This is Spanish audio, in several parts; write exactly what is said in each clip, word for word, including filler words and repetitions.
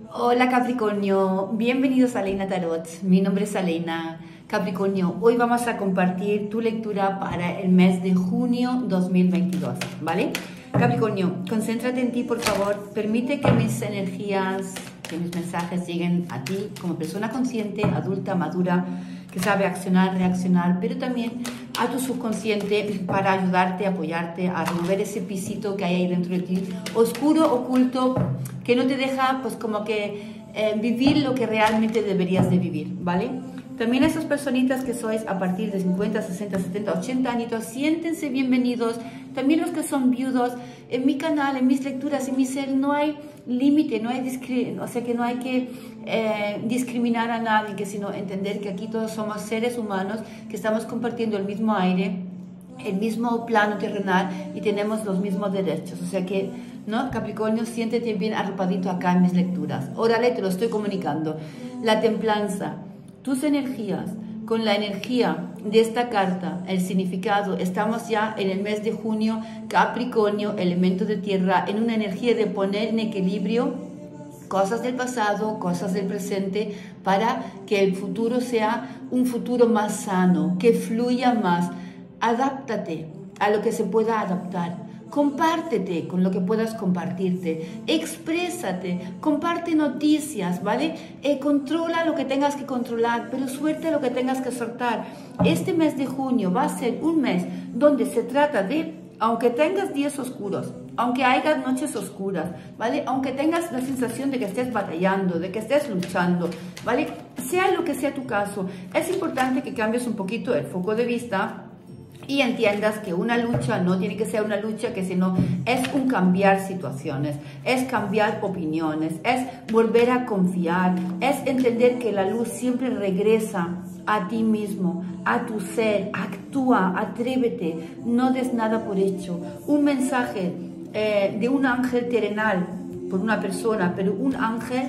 Hola Capricornio, bienvenidos a Aleina Tarot. Mi nombre es Aleina. Capricornio, hoy vamos a compartir tu lectura para el mes de junio dos mil veintidós, ¿vale? Capricornio, concéntrate en ti, por favor. Permite que mis energías, que mis mensajes lleguen a ti como persona consciente, adulta, madura, que sabe accionar, reaccionar, pero también a tu subconsciente para ayudarte, apoyarte a remover ese pisito que hay ahí dentro de ti, oscuro, oculto, que no te deja pues como que eh, vivir lo que realmente deberías de vivir, ¿vale? También a esas personitas que sois a partir de cincuenta, sesenta, setenta, ochenta añitos, siéntense bienvenidos. También los que son viudos, en mi canal, en mis lecturas, en mi ser, no hay límite, no hay o sea que no hay que eh, discriminar a nadie, que sino entender que aquí todos somos seres humanos, que estamos compartiendo el mismo aire, el mismo plano terrenal y tenemos los mismos derechos. O sea que, ¿no? Capricornio, siéntete bien arropadito acá en mis lecturas. Órale, te lo estoy comunicando. La templanza, tus energías, con la energía de esta carta, el significado, estamos ya en el mes de junio, Capricornio, elemento de tierra, en una energía de poner en equilibrio cosas del pasado, cosas del presente, para que el futuro sea un futuro más sano, que fluya más. Adáptate a lo que se pueda adaptar. Compártete con lo que puedas compartirte, exprésate, comparte noticias, ¿vale? Eh, controla lo que tengas que controlar, pero suelta lo que tengas que soltar. Este mes de junio va a ser un mes donde se trata de, aunque tengas días oscuros, aunque haya noches oscuras, ¿vale? Aunque tengas la sensación de que estés batallando, de que estés luchando, ¿vale? Sea lo que sea tu caso, es importante que cambies un poquito el foco de vista y entiendas que una lucha no tiene que ser una lucha, que sino es un cambiar situaciones, es cambiar opiniones, es volver a confiar, es entender que la luz siempre regresa a ti mismo, a tu ser. Actúa, atrévete, no des nada por hecho. Un mensaje eh, de un ángel terrenal por una persona, pero un ángel,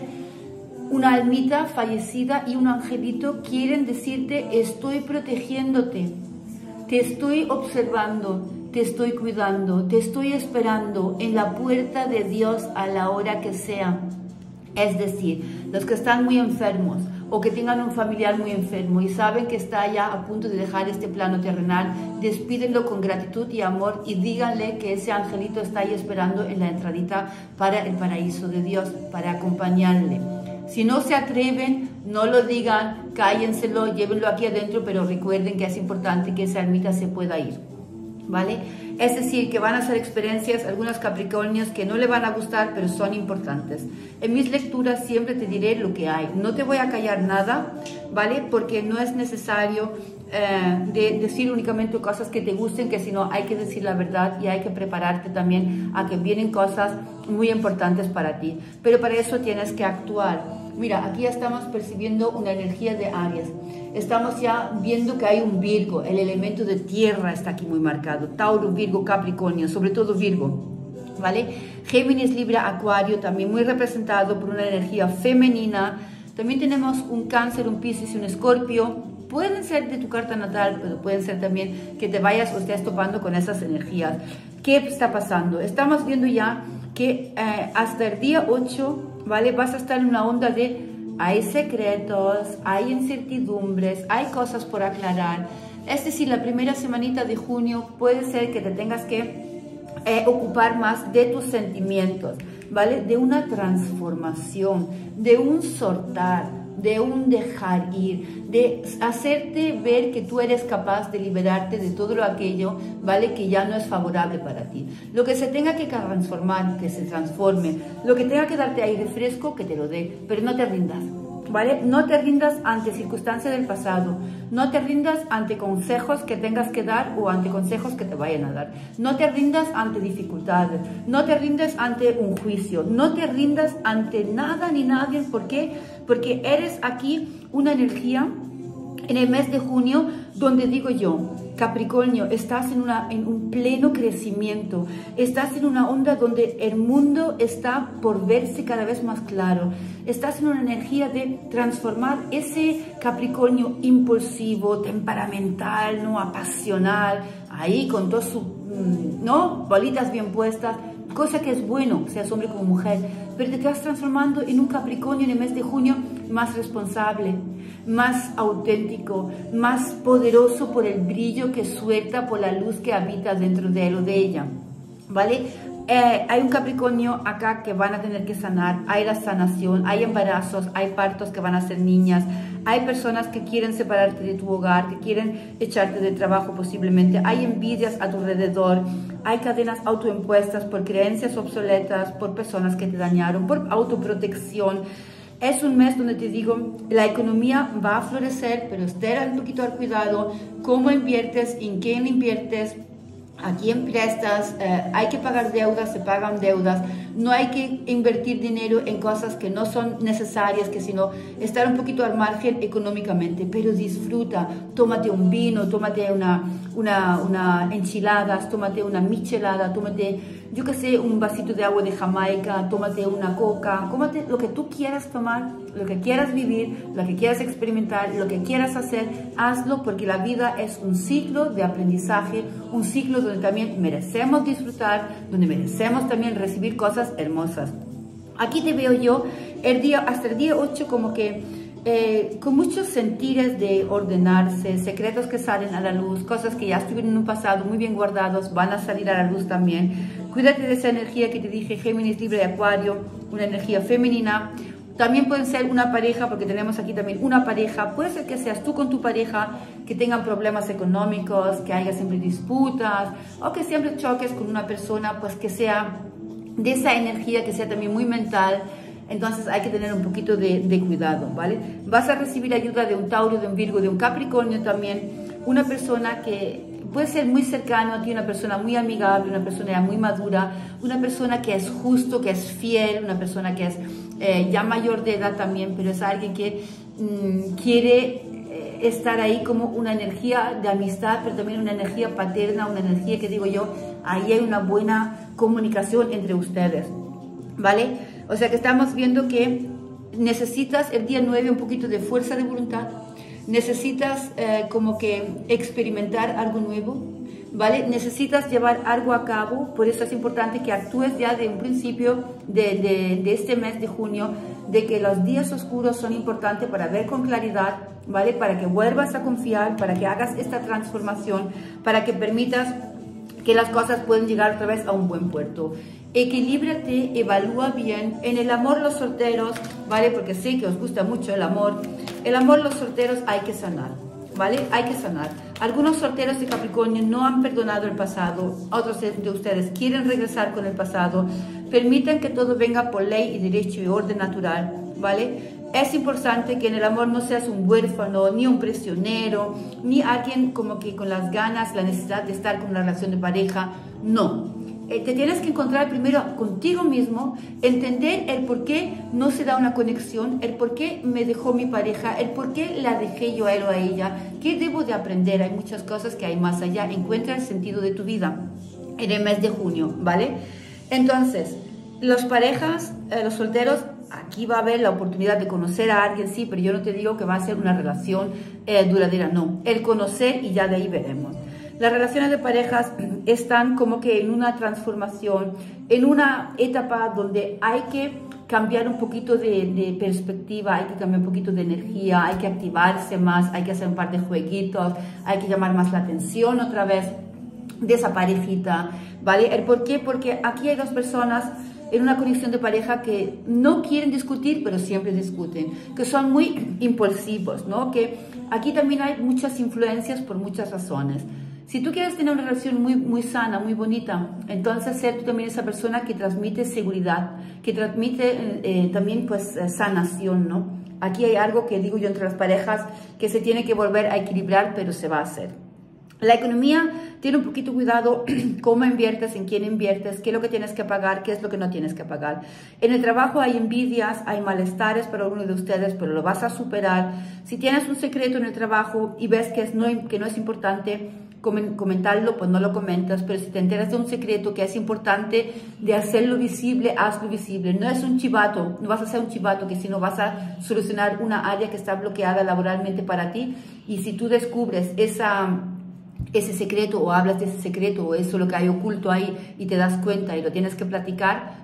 una almita fallecida y un angelito quieren decirte: estoy protegiéndote. Te estoy observando, te estoy cuidando, te estoy esperando en la puerta de Dios a la hora que sea. Es decir, los que están muy enfermos o que tengan un familiar muy enfermo y saben que está ya a punto de dejar este plano terrenal, despídenlo con gratitud y amor y díganle que ese angelito está ahí esperando en la entradita para el paraíso de Dios, para acompañarle. Si no se atreven, no lo digan, cállenselo, llévenlo aquí adentro, pero recuerden que es importante que esa ermita se pueda ir, ¿vale? Es decir, que van a ser experiencias, algunos Capricornios, que no le van a gustar, pero son importantes. En mis lecturas siempre te diré lo que hay. No te voy a callar nada, ¿vale? Porque no es necesario eh, de decir únicamente cosas que te gusten, que sino hay que decir la verdad y hay que prepararte también a que vienen cosas muy importantes para ti. Pero para eso tienes que actuar. Mira, aquí ya estamos percibiendo una energía de Aries. Estamos ya viendo que hay un Virgo, el elemento de tierra está aquí muy marcado. Tauro, Virgo, Capricornio, sobre todo Virgo, ¿vale? Géminis, Libra, Acuario, también muy representado por una energía femenina. También tenemos un Cáncer, un Piscis y un Escorpio. Pueden ser de tu carta natal, pero pueden ser también que te vayas o estés topando con esas energías. ¿Qué está pasando? Estamos viendo ya que eh, hasta el día ocho, ¿vale? Vas a estar en una onda de hay secretos, hay incertidumbres, hay cosas por aclarar. Es decir, la primera semanita de junio puede ser que te tengas que eh, ocupar más de tus sentimientos, ¿vale? De una transformación, de un soltar, de un dejar ir, de hacerte ver que tú eres capaz de liberarte de todo lo aquello, ¿vale? Que ya no es favorable para ti. Lo que se tenga que transformar, que se transforme. Lo que tenga que darte aire fresco, que te lo dé, pero no te rindas, ¿vale? No te rindas ante circunstancias del pasado, no te rindas ante consejos que tengas que dar o ante consejos que te vayan a dar, no te rindas ante dificultades, no te rindas ante un juicio, no te rindas ante nada ni nadie. ¿Por qué? Porque eres aquí una energía en el mes de junio donde digo yo, Capricornio, estás en, una, en un pleno crecimiento, estás en una onda donde el mundo está por verse cada vez más claro, estás en una energía de transformar ese Capricornio impulsivo, temperamental, ¿no? Apasional, ahí con todas sus, ¿no? bolitas bien puestas, cosa que es bueno, seas hombre como mujer, pero te estás transformando en un Capricornio en el mes de junio más responsable, más auténtico, más poderoso por el brillo que suelta, por la luz que habita dentro de él o de ella, ¿vale? Eh, hay un Capricornio acá que van a tener que sanar, hay la sanación, hay embarazos, hay partos que van a ser niñas, hay personas que quieren separarte de tu hogar, que quieren echarte de trabajo posiblemente, hay envidias a tu alrededor, hay cadenas autoimpuestas por creencias obsoletas, por personas que te dañaron, por autoprotección. Es un mes donde te digo, la economía va a florecer, pero estar un poquito al cuidado, cómo inviertes, en quién inviertes, a quién prestas, eh, hay que pagar deudas, se pagan deudas, no hay que invertir dinero en cosas que no son necesarias, que sino estar un poquito al margen económicamente, pero disfruta, tómate un vino, tómate una, una, una enchiladas, tómate una michelada, tómate, yo qué sé, un vasito de agua de Jamaica, tómate una coca, tómate lo que tú quieras tomar, lo que quieras vivir, lo que quieras experimentar, lo que quieras hacer, hazlo, porque la vida es un ciclo de aprendizaje, un ciclo donde también merecemos disfrutar, donde merecemos también recibir cosas hermosas. Aquí te veo yo el día, hasta el día ocho como que eh, con muchos sentires de ordenarse, secretos que salen a la luz, cosas que ya estuvieron en un pasado muy bien guardados, van a salir a la luz también. Cuídate de esa energía que te dije, Géminis, Libra y Acuario, una energía femenina. También pueden ser una pareja, porque tenemos aquí también una pareja. Puede ser que seas tú con tu pareja, que tengan problemas económicos, que haya siempre disputas, o que siempre choques con una persona, pues que sea de esa energía, que sea también muy mental. Entonces hay que tener un poquito de, de cuidado, ¿vale? Vas a recibir ayuda de un Tauro, de un Virgo, de un Capricornio también. Una persona que puede ser muy cercano a ti, una persona muy amigable, una persona ya muy madura, una persona que es justo, que es fiel, una persona que es eh, ya mayor de edad también, pero es alguien que mmm, quiere eh, estar ahí como una energía de amistad, pero también una energía paterna, una energía que digo yo, ahí hay una buena comunicación entre ustedes, ¿vale? O sea que estamos viendo que necesitas el día nueve un poquito de fuerza de voluntad, necesitas eh, como que experimentar algo nuevo, ¿vale? Necesitas llevar algo a cabo, por eso es importante que actúes ya de un principio de, de, de este mes de junio, de que los días oscuros son importantes para ver con claridad, ¿vale? Para que vuelvas a confiar, para que hagas esta transformación, para que permitas que las cosas pueden llegar otra vez a un buen puerto. Equilíbrate, evalúa bien. En el amor, los solteros, ¿vale? Porque sé que os gusta mucho el amor. El amor, los solteros, hay que sanar, ¿vale? Hay que sanar. Algunos solteros de Capricornio no han perdonado el pasado. Otros de ustedes quieren regresar con el pasado. Permitan que todo venga por ley y derecho y orden natural, ¿vale? Es importante que en el amor no seas un huérfano, ni un prisionero, ni alguien como que con las ganas, la necesidad de estar con una relación de pareja. No. Te tienes que encontrar primero contigo mismo, entender el por qué no se da una conexión, el por qué me dejó mi pareja, el por qué la dejé yo a él o a ella, qué debo de aprender. Hay muchas cosas que hay más allá. Encuentra el sentido de tu vida en el mes de junio, ¿vale? Entonces, los parejas, eh, los solteros, aquí va a haber la oportunidad de conocer a alguien, sí, pero yo no te digo que va a ser una relación eh, duradera, no. El conocer y ya de ahí veremos. Las relaciones de parejas están como que en una transformación, en una etapa donde hay que cambiar un poquito de, de perspectiva, hay que cambiar un poquito de energía, hay que activarse más, hay que hacer un par de jueguitos, hay que llamar más la atención otra vez de esa parejita, ¿vale? ¿El por qué? Porque aquí hay dos personas en una conexión de pareja que no quieren discutir, pero siempre discuten, que son muy impulsivos, ¿no? Que aquí también hay muchas influencias por muchas razones. Si tú quieres tener una relación muy, muy sana, muy bonita, entonces ser tú también esa persona que transmite seguridad, que transmite eh, también pues sanación, ¿no? Aquí hay algo que digo yo entre las parejas que se tiene que volver a equilibrar, pero se va a hacer. La economía tiene un poquito cuidado cómo inviertes, en quién inviertes, qué es lo que tienes que pagar, qué es lo que no tienes que pagar. En el trabajo hay envidias, hay malestares para alguno de ustedes, pero lo vas a superar. Si tienes un secreto en el trabajo y ves que, es no, que no es importante comentarlo, pues no lo comentas, pero si te enteras de un secreto que es importante de hacerlo visible, hazlo visible. No es un chivato, no vas a ser un chivato que si no vas a solucionar una área que está bloqueada laboralmente para ti, y si tú descubres esa... ese secreto o hablas de ese secreto o eso lo que hay oculto ahí y te das cuenta y lo tienes que platicar,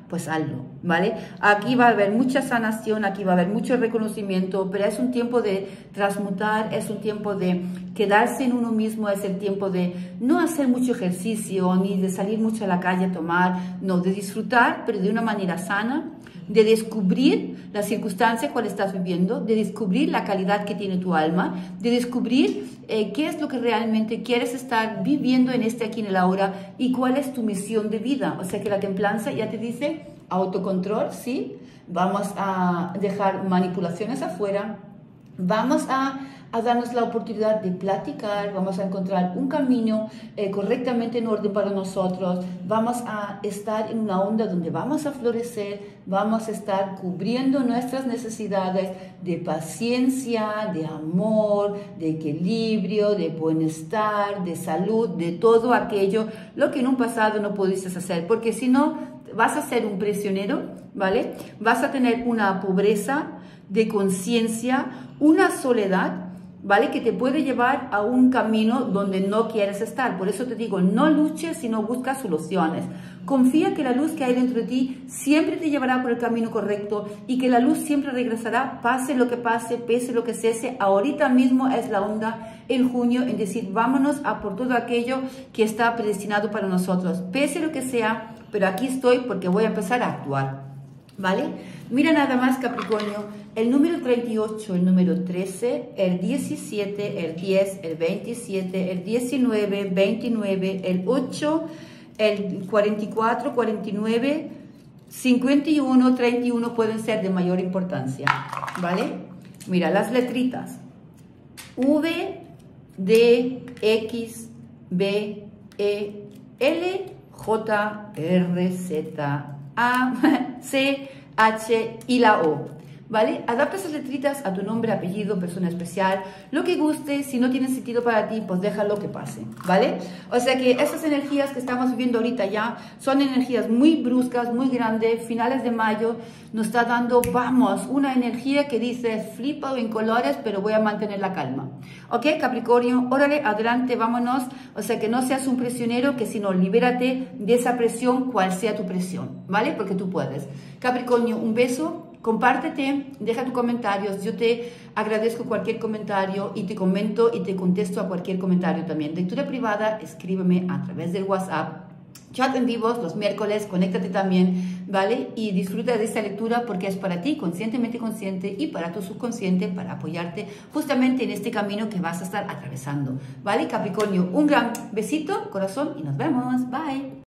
pues hazlo, ¿vale? Aquí va a haber mucha sanación, aquí va a haber mucho reconocimiento, pero es un tiempo de transmutar, es un tiempo de quedarse en uno mismo, es el tiempo de no hacer mucho ejercicio, ni de salir mucho a la calle a tomar, no, de disfrutar, pero de una manera sana, de descubrir la circunstancia cual estás viviendo, de descubrir la calidad que tiene tu alma, de descubrir eh, qué es lo que realmente quieres estar viviendo en este aquí en el ahora y cuál es tu misión de vida. O sea que la templanza ya te dice autocontrol, sí, vamos a dejar manipulaciones afuera, vamos a a darnos la oportunidad de platicar, vamos a encontrar un camino eh, correctamente en orden para nosotros, vamos a estar en una onda donde vamos a florecer, vamos a estar cubriendo nuestras necesidades de paciencia, de amor, de equilibrio, de bienestar, de salud, de todo aquello, lo que en un pasado no pudiste hacer, porque si no vas a ser un prisionero, ¿vale? Vas a tener una pobreza de conciencia, una soledad, ¿vale? Que te puede llevar a un camino donde no quieres estar. Por eso te digo, no luches, sino busca soluciones. Confía que la luz que hay dentro de ti siempre te llevará por el camino correcto y que la luz siempre regresará, pase lo que pase, pese lo que cese. Ahorita mismo es la onda en junio en decir, vámonos a por todo aquello que está predestinado para nosotros. Pese lo que sea, pero aquí estoy porque voy a empezar a actuar, ¿vale? Mira nada más, Capricornio, el número treinta y ocho, el número trece, el diecisiete, el diez, el veintisiete, el diecinueve, veintinueve, el ocho, el cuarenta y cuatro, cuarenta y nueve, cincuenta y uno, treinta y uno pueden ser de mayor importancia, ¿vale? Mira, las letritas V, D, X, B, E, L, J, R, Z, A, C, H y la O, ¿vale? Adapta esas letritas a tu nombre, apellido, persona especial, lo que guste. Si no tiene sentido para ti, pues déjalo que pase, ¿vale? O sea que esas energías que estamos viviendo ahorita ya son energías muy bruscas, muy grandes. Finales de mayo nos está dando, vamos, una energía que dice flipa en colores, pero voy a mantener la calma. ¿Ok, Capricornio? Órale, adelante, vámonos. O sea que no seas un prisionero, que sino libérate de esa presión, cual sea tu presión, ¿vale? Porque tú puedes. Capricornio, un beso, compártete, deja tus comentarios, yo te agradezco cualquier comentario y te comento y te contesto a cualquier comentario también. Lectura privada, escríbeme a través del WhatsApp, chat en vivos los miércoles, conéctate también, ¿vale? Y disfruta de esta lectura porque es para ti, conscientemente consciente, y para tu subconsciente, para apoyarte justamente en este camino que vas a estar atravesando, ¿vale? Capricornio, un gran besito, corazón, y nos vemos, bye.